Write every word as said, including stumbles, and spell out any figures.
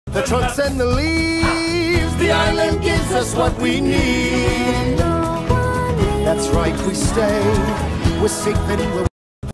The trunks and the leaves, the island gives us what we need. That's right, we stay, we're safe and we're